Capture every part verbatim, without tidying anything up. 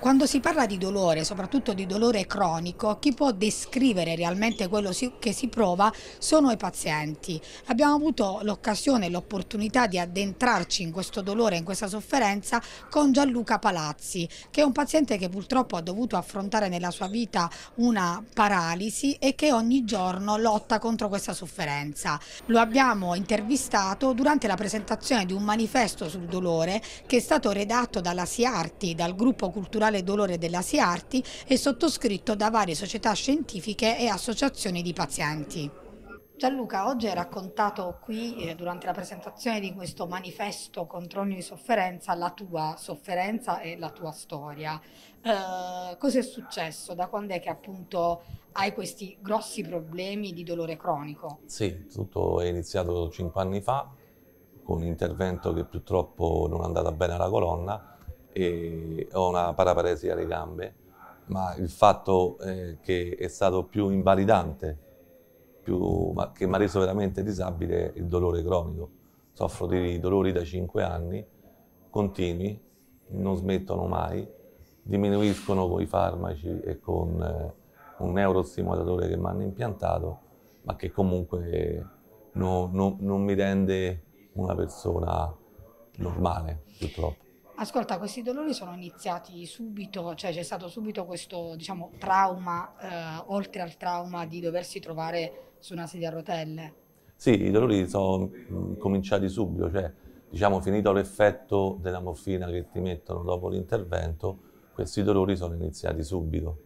Quando si parla di dolore, soprattutto di dolore cronico, chi può descrivere realmente quello si- che si prova sono i pazienti. Abbiamo avuto l'occasione e l'opportunità di addentrarci in questo dolore, in questa sofferenza con Gianluca Palazzi, che è un paziente che purtroppo ha dovuto affrontare nella sua vita una paralisi e che ogni giorno lotta contro questa sofferenza. Lo abbiamo intervistato durante la presentazione di un manifesto sul dolore che è stato redatto dalla SIARTI, dal gruppo culturale Dolore della SIARTI e sottoscritto da varie società scientifiche e associazioni di pazienti. Gianluca, oggi hai raccontato qui, eh, durante la presentazione di questo manifesto contro ogni sofferenza, la tua sofferenza e la tua storia. Eh, cosa è successo? Da quando è che appunto hai questi grossi problemi di dolore cronico? Sì, tutto è iniziato cinque anni fa con un intervento che purtroppo non è andata bene alla colonna e ho una paraparesia alle gambe, ma il fatto eh, che è stato più invalidante, più, ma, che mi ha reso veramente disabile è il dolore cronico. Soffro di dolori da cinque anni, continui, non smettono mai, diminuiscono con i farmaci e con eh, un neurostimolatore che mi hanno impiantato, ma che comunque no- no- non mi rende una persona normale, purtroppo. Ascolta, questi dolori sono iniziati subito, cioè c'è stato subito questo, diciamo, trauma, eh, oltre al trauma di doversi trovare su una sedia a rotelle. Sì, i dolori sono mh, cominciati subito, cioè diciamo finito l'effetto della morfina che ti mettono dopo l'intervento, questi dolori sono iniziati subito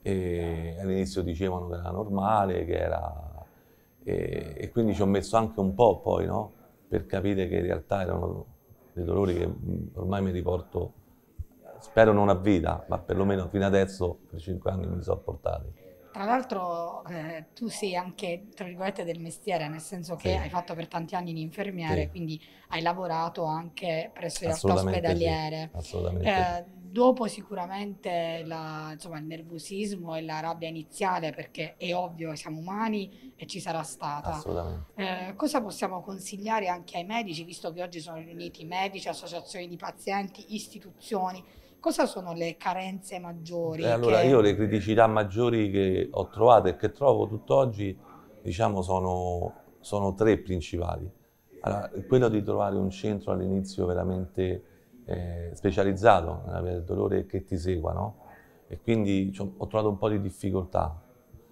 e all'inizio dicevano che era normale, che era... e, e quindi ci ho messo anche un po' poi, no? Per capire che in realtà erano dei dolori che mh, ormai mi riporto, spero non a vita, ma perlomeno fino adesso per cinque anni me li sono portati. Tra l'altro, eh, tu sei anche, tra virgolette, del mestiere, nel senso che Sì, hai fatto per tanti anni l'infermiere, sì, quindi hai lavorato anche presso realtà assolutamente sì, ospedaliere. assolutamente sì. Eh, dopo sicuramente la- insomma, il nervosismo e la rabbia iniziale, perché è ovvio, siamo umani e ci sarà stata. Assolutamente. Eh, cosa possiamo consigliare anche ai medici, visto che oggi sono riuniti medici, associazioni di pazienti, istituzioni? Cosa sono le carenze E maggiori allora io che... le criticità maggiori che ho trovato e che trovo tutt'oggi, diciamo, sono, sono tre principali. Allora, quello di trovare un centro all'inizio veramente eh, specializzato nell'avere il dolore che ti segua, no? E quindi c'ho- ho trovato un po' di difficoltà.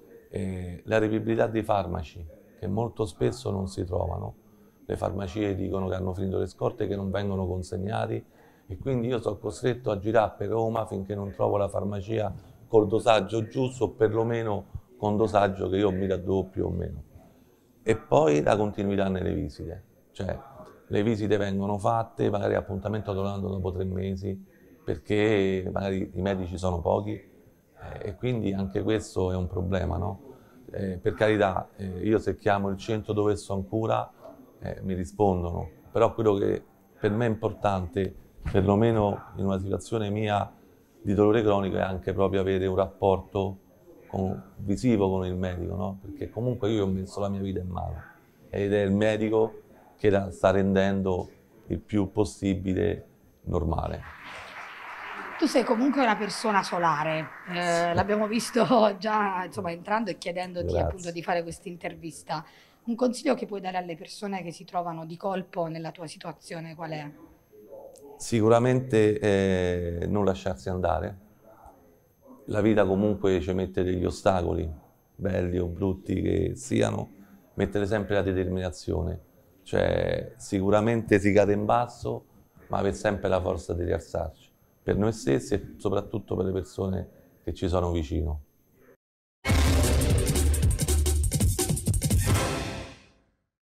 Eh, la reperibilità dei farmaci, che molto spesso non si trovano. Le farmacie dicono che hanno finito le scorte, che non vengono consegnati e quindi io sono costretto a girare per Roma finché non trovo la farmacia col dosaggio giusto o perlomeno con dosaggio che io mi raddoppio o meno. E poi la continuità nelle visite, cioè le visite vengono fatte, magari appuntamento tornando dopo tre mesi, perché magari i medici sono pochi eh, e quindi anche questo è un problema, no? Eh, per carità, eh, io se chiamo il centro dove sono in cura eh, mi rispondono, però quello che per me è importante, perlomeno in una situazione mia di dolore cronico, è anche proprio avere un rapporto con- visivo con il medico, no? Perché comunque io ho messo la mia vita in mano ed è il medico che la sta rendendo il più possibile normale. Tu sei comunque una persona solare, eh, Sì, l'abbiamo visto già insomma entrando e chiedendoti appunto grazie. di fare questa intervista. Un consiglio che puoi dare alle persone che si trovano di colpo nella tua situazione qual è? Sicuramente eh, non lasciarsi andare. La vita comunque ci mette degli ostacoli, belli o brutti che siano, mettere sempre la determinazione. Cioè, sicuramente si cade in basso, ma avere sempre la forza di rialzarci, per noi stessi e soprattutto per le persone che ci sono vicino.